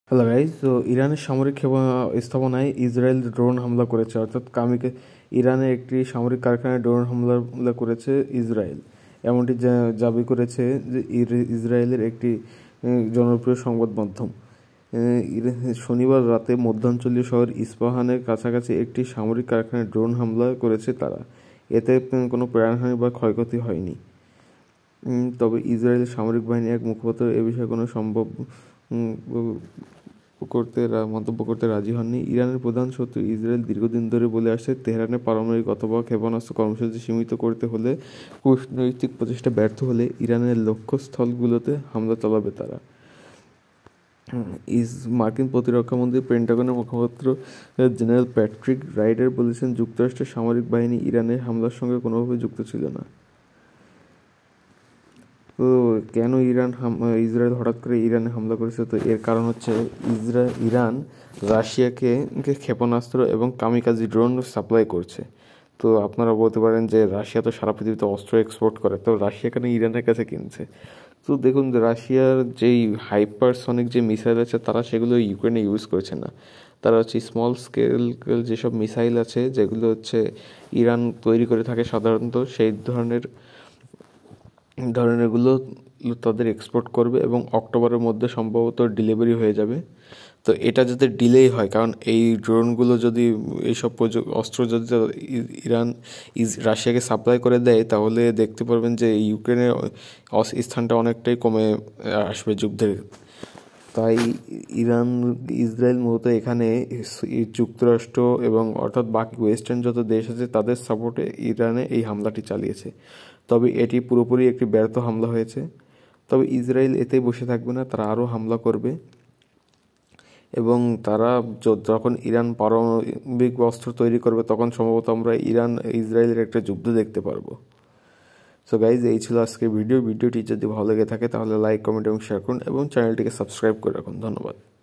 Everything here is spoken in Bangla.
হ্যালো গাইজ, তো ইরানের সামরিক স্থাপনায় ইসরায়েল ড্রোন হামলা করেছে, অর্থাৎ ইরানের একটি সামরিক কারখানায় ড্রোন হামলা করেছে ইসরায়েল। এমনটি দাবি করেছে যে ইসরায়েলের একটি জনপ্রিয় সংবাদ মাধ্যম। শনিবার রাতে মধ্যাঞ্চলীয় শহর ইস্পাহানের কাছাকাছি একটি সামরিক কারখানায় ড্রোন হামলা করেছে তারা। এতে কোনো প্রাণহানি বা ক্ষয়ক্ষতি হয়নি। তবে ইসরায়েলের সামরিক বাহিনীর এক মুখপাত্র এ বিষয়ে কোনো মন্তব্য করতে রাজি হননি। ইরানের প্রধান শত্রু ইসরায়েল দীর্ঘদিন ধরে বলে আসছে, তেহরানের পারমাণবিক অথবা ক্ষেপণাস্ত্র কর্মসূচি সীমিত করতে হলে কূটনৈতিক প্রচেষ্টা ব্যর্থ হলে ইরানের লক্ষ্যস্থলগুলোতে হামলা চালাবে তারা। মার্কিন প্রতিরক্ষামন্ত্রী পেন্টাগনের মুখপাত্র জেনারেল প্যাট্রিক রাইডার বলেছেন, যুক্তরাষ্ট্রের সামরিক বাহিনী ইরানের হামলার সঙ্গে কোনোভাবে যুক্ত ছিল না। তো কেন ইসরায়েল হঠাৎ করে ইরানে হামলা করেছে? তো এর কারণ হচ্ছে ইরান রাশিয়াকে ক্ষেপণাস্ত্র এবং কামিকাজি ড্রোন সাপ্লাই করছে। তো আপনারা বলতে পারেন যে রাশিয়া তো সারা পৃথিবীতে অস্ত্র এক্সপোর্ট করে, তো রাশিয়া কেন ইরানের কাছে কিনছে? তো দেখুন, রাশিয়ার যেই হাইপারসনিক যে মিসাইল আছে তারা সেগুলো ইউক্রেনে ইউজ করছে না। তারা হচ্ছে স্মল স্কেল যেসব মিসাইল আছে যেগুলো হচ্ছে ইরান তৈরি করে থাকে সাধারণত, সেই ধরনেরগুলো তাদের এক্সপোর্ট করবে এবং অক্টোবরের মধ্যে সম্ভবত ডেলিভারি হয়ে যাবে। তো এটা যাতে ডিলেই হয়, কারণ এই ড্রোনগুলো যদি এইসব অস্ত্র যদি রাশিয়াকে সাপ্লাই করে দেয়, তাহলে দেখতে পারবেন যে ইউক্রেনের স্থানটা অনেকটাই কমে আসবে যুদ্ধের। তাই ইসরায়েল মূলত এখানে যুক্তরাষ্ট্র এবং অর্থাৎ বাকি ওয়েস্টার্ন যত দেশ আছে তাদের সাপোর্টে ইরানে এই হামলাটি চালিয়েছে। তবে এটি পুরোপুরি একটি ব্যর্থ হামলা হয়েছে। তবে ইসরায়েল এতেই বসে থাকবে না, তারা আরও হামলা করবে এবং তারা যখন ইরান পারমাণবিক অস্ত্র তৈরি করবে তখন সম্ভবত আমরা ইসরায়েলের একটা যুদ্ধ দেখতে পারবো। সো গাইজ, এই ছিল আজকের ভিডিওটি যদি ভালো লেগে থাকে তাহলে লাইক, কমেন্ট এবং শেয়ার করুন এবং চ্যানেলটিকে সাবস্ক্রাইব করে রাখুন। ধন্যবাদ।